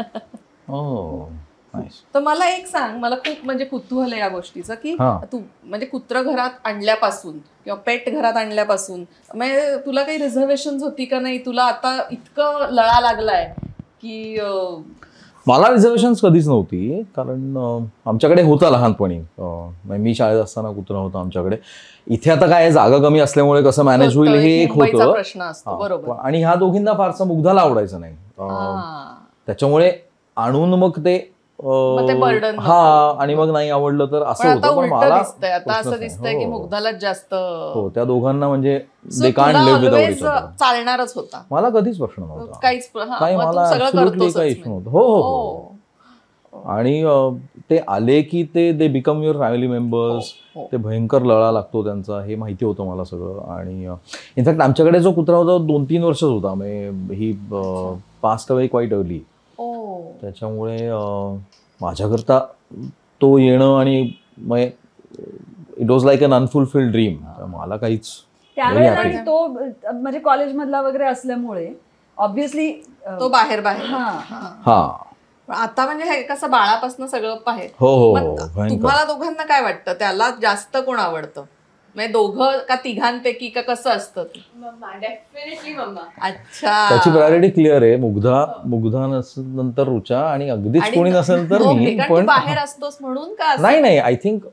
हो नाईस. तर मला एक सांग, मला खूप म्हणजे कुतूहल आहे या गोष्टीचं की हा. तू म्हणजे कुत्र घरात आणल्यापासून किंवा पेट घरात आणल्यापासून म्हणजे तुला काही रिझर्वेशन होती का नाही? तुला आता इतकं लळा लागलाय की अं, मला रिझर्वेशन्स कधीच नव्हती, कारण अं, आमच्याकडे होता लहानपणी. अं, म्हणजे मी शाळेत असताना कुत्रा होता आमच्याकडे. इथे आता काय जागा कमी असल्यामुळे कसं मॅनेज होईल हे एक मुंबईचा होतं. प्रश्न असतो. हा, बरोबर. आणि ह्या दोघींना फारसं मुग्धाला आवडायचं नाही. अं, हा. त्याच्यामुळे आणून मग ते अं, मग ते burden हा, नको. आणि मग नाही आवडलं तर पण असं आता होतं. पण उलट मला दिसतंय, आता प्रश्नच असं नाही. दिसतंय की हो. मुग्धालाच जास्त. हो, त्या दोघांना म्हणजे So दे कांट तुला live without always each other. चालणारच होता. मला कधीच प्रश्न नव्हता. काहीच हा, काही मग तू मला सगळं absolutely करतोसच काही म्हणजे. issue नव्हतं. हो हो हो. आणि अं, ते आले की ते they become your family members. हो, हो. ते भयंकर लळा लागतो त्यांचा, हे माहिती होतं मला सगळं. आणि इनफॅक्ट आमच्याकडे जो कुत्रा होता दोन तीन वर्षच होता, म्हणजे he passed away quite early. ओ. त्याच्यामुळे अं, माझ्याकरता तो येणं आणि it was like an unfulfilled dream. मला काहीच त्यावेळेला very आणि happy. तो अं, म्हणजे कॉलेजमधला वगैरे असल्यामुळे ऑब्व्हियसली तो बाहेर बाहेर. हा. हा. हा पण आता म्हणजे हे कसं बाळापासून सगळं बाहेर. हो हो मग हो भयंकर. तुम्हाला दोघांना काय वाटतं, त्याला जास्त कोण आवडतं? म्हणजे दोघं का तिघांपैकी का कसं असतं ते? Mamma, definitely mamma. अच्छा. त्याची प्रायोरिटी क्लिअर आहे. मुग्धा मुग्धा नसेल नंतर रुचा आणि अगदीच आणि- कोणी नसेल तर हो, मी. कारण तू पण बाहेर असतोस म्हणून का असं? नाही नाही, I think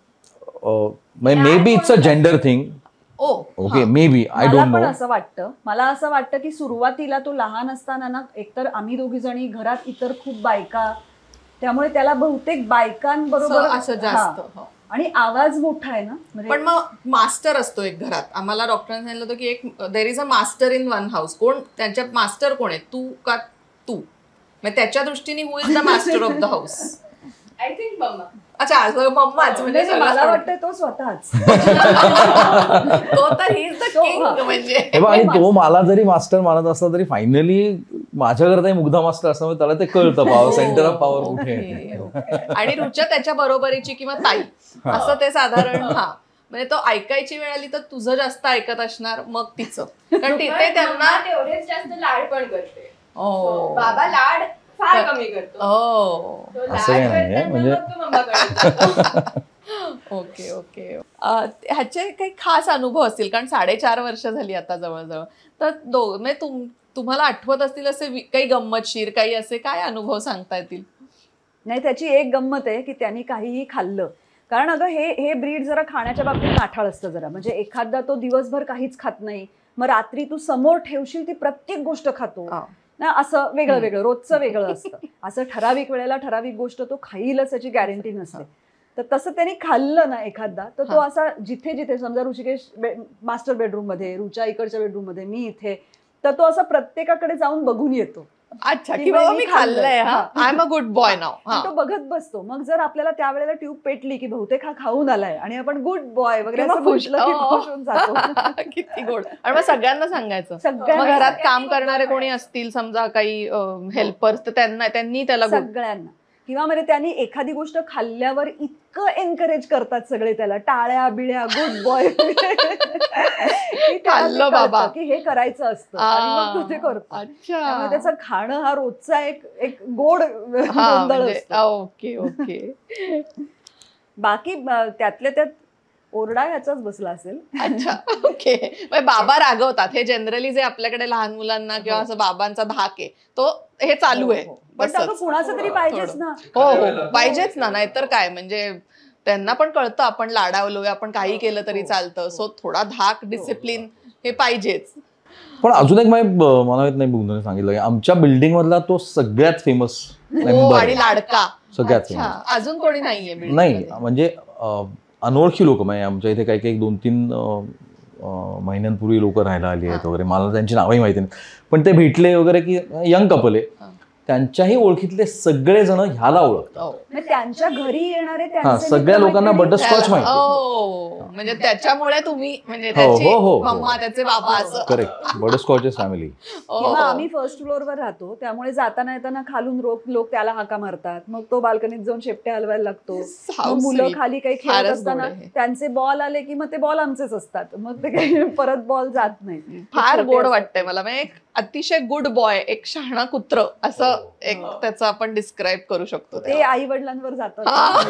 maybe it's a gender thing. ओ. ओके, मे बी, आय मला डोंट पण नो. असं वाटतं मला असं वाटतं की सुरुवातीला तो लहान असताना ना, एकतर आम्ही दोघी जणी घरात इतर खूप बायका, त्यामुळे त्याला बहुतेक बायकांबरोबर असं जास्त. हा. हो. आणि आवाज मोठा आहे ना, म्हणजे पण मग मास्टर असतो एक घरात. आम्हाला डॉक्टरांनी सांगितलं होतं की एक there is a master in one house. कोण त्यांच्या मास्टर कोण आहे, तू का तू? मग त्याच्या दृष्टीने who is the master of the house? I think mamma. अच्छा असं मम्माच म्हणजे म्हणजे मला सगळं वाटतं तो स्वतःच तो तर ही इज द तो- किंग म्हणजे हे बघ, आणि तो मला जरी मास्टर मानत असला तरी फायनली माझ्याकरता मुग्धा मास्टर असल्यामुळे त्याला ते कळतं पॉवर सेंटर ऑफ पॉवर कुठे आहे ओके, ओके. आणि रुचा त्याच्या बरोबरीची किंवा ताई असं ते साधारण हा म्हणजे तो ऐकायची वेळ आली तर तुझं जास्त ऐकत असणार मग तिचं कारण ती- ते पण त्यांना मम्मा तेवढेच जास्त लाड पण करते ओ बाबा लाड फार कमी करतो ओ तो लाड असं काही नाहीये, करताना म्हणजे- मग तो मम्माकडे ओके ओके अं, ह्याचे काही खास अनुभव असतील कारण साडेचार वर्ष झाली आता जवळजवळ तर दो म्हणजे तुम तुम्हाला आठवत असतील असे वि- काही गंमतशीर काही असे काय अनुभव सांगता येतील नाही त्याची एक गंमत आहे की त्यांनी काहीही खाल्लं कारण अगं हे हे ब्रीड जरा खाण्याच्या बाबतीत नाठाळ असतं जरा म्हणजे एखादा तो दिवसभर काहीच खात नाही मग रात्री तू समोर ठेवशील ती प्रत्येक गोष्ट खातो हा. ना असं वेगळं वेगळं रोजचं वेगळं असतं असं ठराविक वेळेला ठराविक गोष्ट तो खाईलच याची गॅरंटी नसते तर तसं त्यांनी खाल्लं ना एखादा तर तो हा. असा जिथे जिथे समजा ऋषिकेश मास्टर बेडरूम मध्ये रुचा इकडच्या बेडरूम मध्ये मी इथे तर तो असा प्रत्येकाकडे जाऊन बघून येतो अच्छा की की बाबा मी मी खाल्लंय. खाल्लंय हा हा. I am a good boy नाव आणि तो बघत बसतो मग जर आपल्याला त्यावेळेला ट्यूब पेटली की बहुतेक हा खाऊन आलाय आणि आपण गुड बॉय वगैरे किंवा असं खुश म्हटलं की ओ. खुश होऊन जातो किती गोड आणि मग सगळ्यांना सांगायचं सगळ्यांना मग घरात सांगायचं. काम करणारे कोणी असतील समजा काही हेल्पर्स तर त्यांना त्यांनी त्याला good- सगळ्यांना किंवा म्हणजे त्यांनी एखादी गोष्ट खाल्ल्यावर इतकं एनकरेज करतात सगळे त्याला टाळ्या बिळ्या गुड बॉय खाल्लं बाबा. की हे करायचं असतं आणि मग तो ते करतो अच्छा त्यामुळे त्याचं खाणं हा रोजचा एक एक गोड हा, गोंधळ म्हणजे असतो ओके ओके बाकी अं, त्यातल्या त्यात ओरडा ह्याचाच बसला असेल अच्छा ओके म्हणजे बाबा रागवतात हे जनरली जे आपल्याकडे लहान मुलांना किंवा असं बाबांचा धाक आहे तो हे चालू आहे पण तसंच. आता कुणाचं तरी पाहिजेच थोडं. ना हो हो पाहिजेच ना नाहीतर काय म्हणजे त्यांना पण कळतं आपण लाडावलोय आपण काही केलं तरी चालतं सो थोडा धाक डिसिप्लिन हे पाहिजेच पण अजून एक माहिती मला माहित नाही बुंदने सांगितलं की आमच्या बिल्डिंग मधला तो सगळ्यात फेमस हो मेंबर आणि लाडका सगळ्यात अच्छा famous. अजून कोणी नाहीये building नाही मध्ये? म्हणजे अं, अनोळखी लोक म्हणजे आमच्या इथे काही काही दोन तीन अं, अं, महिन्यांपूर्वी लोक राहायला आली आहेत हा. वगैरे मला त्यांची नावही माहिती नाही पण ते भेटले वगैरे की यंग कपल आहे हा. त्यांच्याही ओळखीतले सगळेजण ह्याला ओळखतात हो. मग त्यांच्या घरी येणारे हा, त्यांचे सगळ्या लोकांना मित्रमैत्रिणी- बटरस्कॉच माहिती आहे. ओ, म्हणजे त्याच्यामुळे तुम्ही म्हणजे हो, त्याची हो, हो, हो. मम्मा त्याचे बाबा असं करेक्ट बटरस्कॉचेस फॅमिली ओ. किंवा आम्ही फर्स्ट फ्लोअरवर राहतो त्यामुळे जाताना येताना खालून रोक लोक त्याला हाका मारतात मग तो बाल्कनीत जाऊन शेपटे हलवायला लागतो How मग मुलं sweet. खाली काही खेळत फारच असताना गोड आहे. त्यांचे बॉल आले की मग ते बॉल आमचेच असतात मग ते काही परत बॉल जात नाही फार छोटे गोड असतात. वाटतंय मला म्हणजे एक अतिशय गुड बॉय एक शहाणा कुत्र असं एक त्याचं आपण डिस्क्राईब करू शकतो ते आई वडिलांवर जातात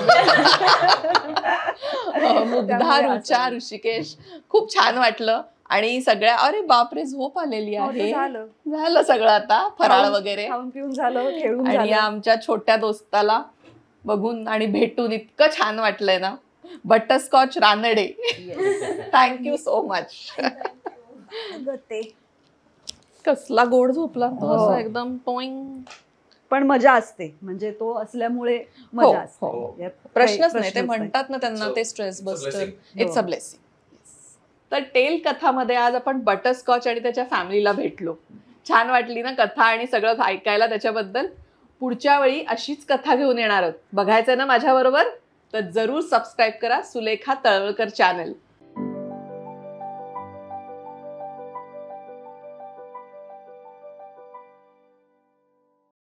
मुग्धा त्यामुळे रुचा असं. ऋषिकेश खूप छान वाटलं आणि सगळ्या अरे बापरे झोप आलेली हो, ते आहे झालं. झालं सगळं आता फराळ खाऊन- वगैरे खाऊन पिऊन झालं खेळून आणि या झालं आमच्या छोट्या दोस्ताला बघून आणि भेटून इतकं छान वाटलंय ना Butterscotch Ranade thank you so much अगं ते कसला गोड झोपला तो हो. असं एकदम टोईंग पण मजा असते म्हणजे तो असल्यामुळे हो, मजा हो. असते यात काही प्रश्नच नाही ते प्रश्नच म्हणतात ना त्यांना ते स्ट्रेस बस्टर इट्स अ हो. ब्लेसिंग तर टेल कथामध्ये आज आपण बटरस्कॉच आणि त्याच्या फॅमिलीला भेटलो छान वाटली ना कथा आणि सगळं ऐकायला त्याच्याबद्दल पुढच्या वेळी अशीच कथा घेऊन येणार आहोत बघायचं ना माझ्या बरोबर तर जरूर सबस्क्राईब करा सुलेखा तळवळकर चॅनल